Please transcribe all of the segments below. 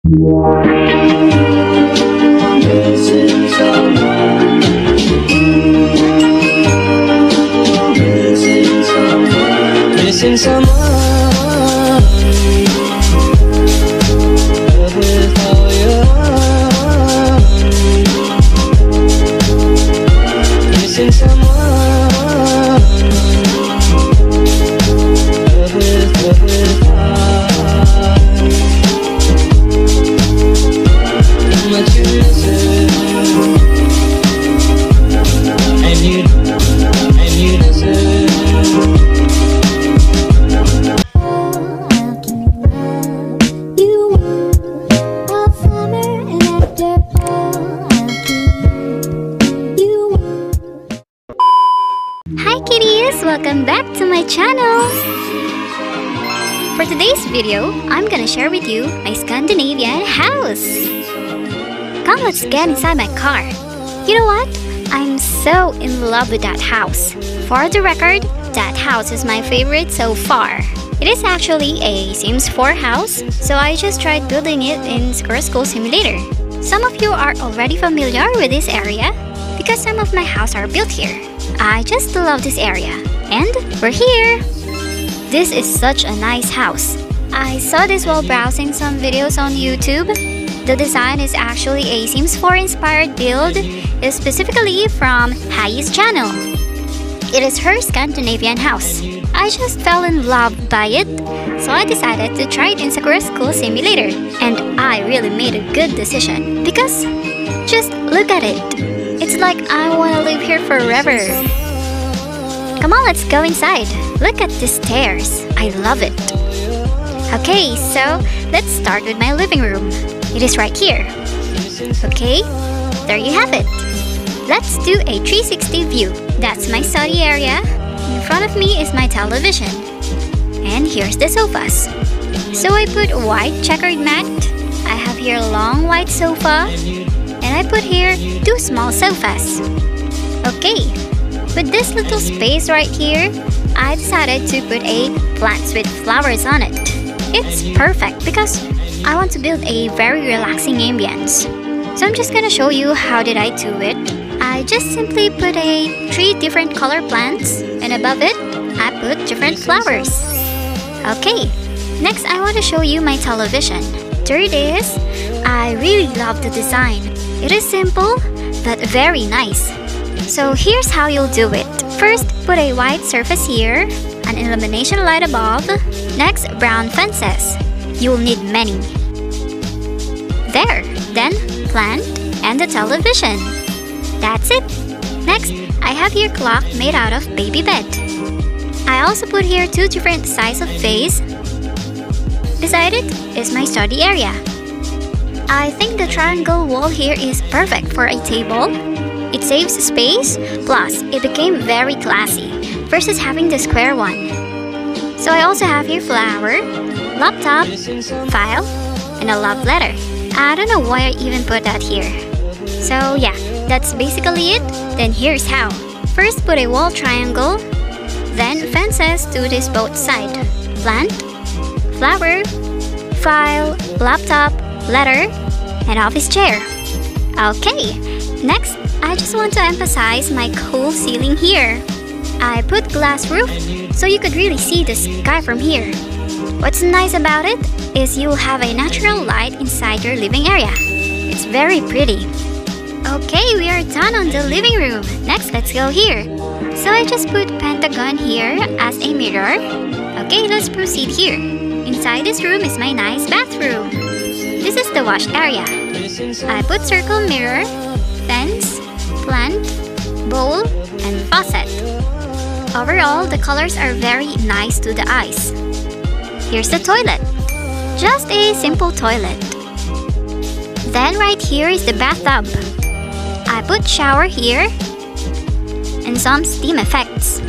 Missing someone without you. Missing someone much you listen, and you listen. Hi kitties! Welcome back to my channel! For today's video, I'm gonna share with you my Scandinavian house! Come, let's get inside my car! You know what? I'm so in love with that house. For the record, that house is my favorite so far. It is actually a Sims 4 house, so I just tried building it in Sakura School Simulator. Some of you are already familiar with this area because some of my houses are built here. I just love this area, and we're here! This is such a nice house. I saw this while browsing some videos on YouTube. The design is actually a Sims 4 inspired build, specifically from Hai's channel. It is her Scandinavian house. I just fell in love by it, so I decided to try it in Sakura School Simulator. And I really made a good decision because just look at it. It's like I want to live here forever. Come on, let's go inside. Look at the stairs. I love it. Okay, so let's start with my living room. It is right here. Okay, there you have it. Let's do a 360 view. That's my study area. In front of me is my television. And here's the sofas. So I put a white checkered mat. I have here a long white sofa. And I put here 2 small sofas. Okay, with this little space right here, I decided to put a plants with flowers on it. It's perfect because I want to build a very relaxing ambience. So I'm just gonna show you how did I do it. I just simply put 3 different color plants, and above it, I put different flowers. Okay, next I want to show you my television. There it is. I really love the design. It is simple, but very nice. So here's how you'll do it. First, put a white surface here, an illumination light above. Next, brown fences. You'll need many. There, then plant and the television. That's it. Next, I have here clock made out of baby bed. I also put here 2 different sizes of vase. Beside it is my study area. I think the triangle wall here is perfect for a table. It saves space, plus it became very classy versus having the square one. So I also have here flower, laptop, file, and a love letter. I don't know why I even put that here. So yeah, that's basically it. Then here's how. First, put a wall triangle, then fences to this both side. Plant, flower, file, laptop, letter, and office chair. Okay, next, I just want to emphasize my cool ceiling here. I put glass roof so you could really see the sky from here. What's nice about it is you'll have a natural light inside your living area. It's very pretty. Okay, we are done on the living room. Next, let's go here. So I just put pentagon here as a mirror. Okay, let's proceed here. Inside this room is my nice bathroom. This is the wash area. I put circle mirror, fence, plant, bowl, and faucet. Overall, the colors are very nice to the eyes. Here's the toilet. Just a simple toilet. Then right here is the bathtub. I put shower here and some steam effects.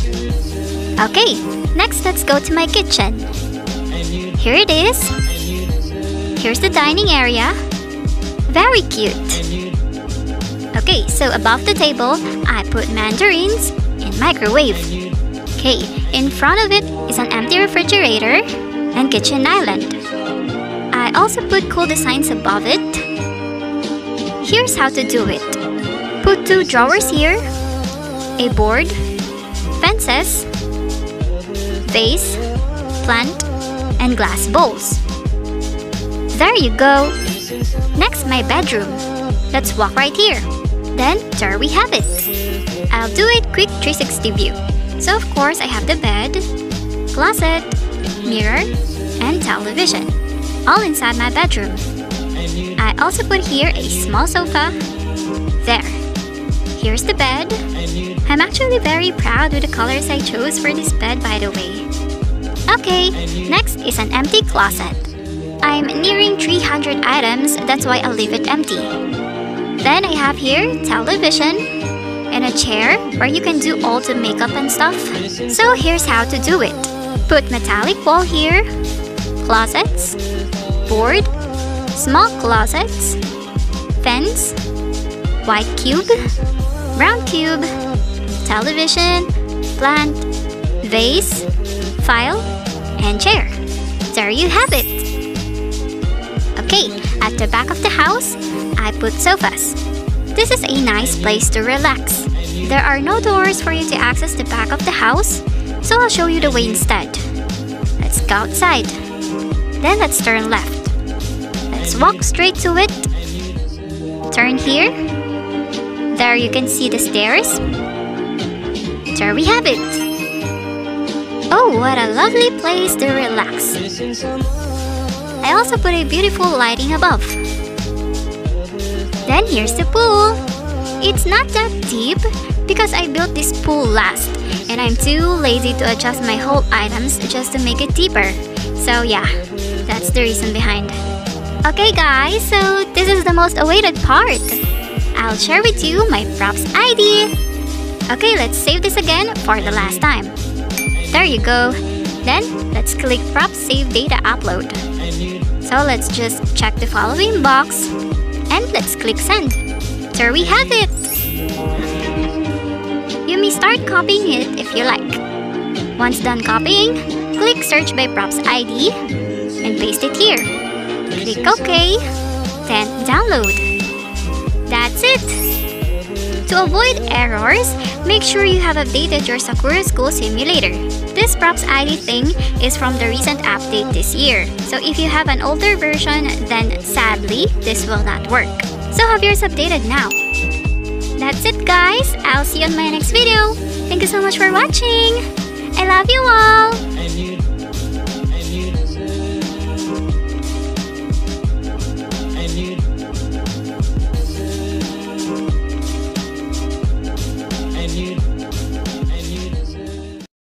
Okay, next let's go to my kitchen. Here it is. Here's the dining area. Very cute. Okay, so above the table, I put mandarins and microwave. Okay, in front of it is an empty refrigerator and kitchen island. I I also put cool designs above it. Here's how to do it. Put 2 drawers here, a board, fences, vase, plant, and glass bowls. There you go! Next, my bedroom. Let's walk right here. Then, there we have it. I'll do a quick 360 view. So of course, I have the bed, closet, mirror, and television, all inside my bedroom. I also put here a small sofa. There. Here's the bed. I'm actually very proud with the colors I chose for this bed, by the way. Okay, next is an empty closet. I'm nearing 300 items, that's why I'll leave it empty. Then I have here television and a chair where you can do all the makeup and stuff. So here's how to do it. Put metallic wall here, closets, board, small closets, fence, white cube, brown cube, television, plant, vase, file, and chair. There you have it. Okay, at the back of the house, I put sofas. This is a nice place to relax. There are no doors for you to access the back of the house, so I'll show you the way instead. Let's go outside. Then let's turn left. Let's walk straight to it. Turn here. There you can see the stairs. There we have it. Oh, what a lovely place to relax. I also put a beautiful lighting above. Then here's the pool. It's not that deep because I built this pool last and I'm too lazy to adjust my whole items just to make it deeper. So yeah, that's the reason behind. Okay guys, so this is the most awaited part. I'll share with you my props ID. Okay, let's save this again for the last time. There you go. Then let's click props save data upload. So let's just check the following box and let's click send. There we have it. You may start copying it if you like. Once done copying, click search by props ID and paste it here. Click OK, then download. That's it! To avoid errors, make sure you have updated your Sakura School Simulator. This props ID thing is from the recent update this year. So if you have an older version, then sadly, this will not work. So have yours updated now. That's it guys! I'll see you on my next video. Thank you so much for watching! I love you all!